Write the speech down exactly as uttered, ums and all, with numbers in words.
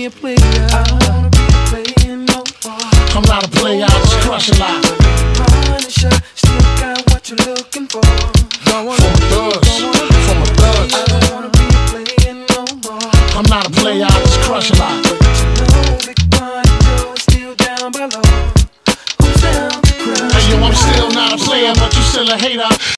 be a player. I don't wanna be playing no more. I'm not a player, I just crush a lot. Punisher, still got what you're looking for. Don't wanna From a thug, from a thug. I don't wanna be playing no more. I'm not a player, I just crush a lot. But you know Big Pun Joe is still down below. Who's down to crush? Hey yo, I'm still not a player, but you still a hater.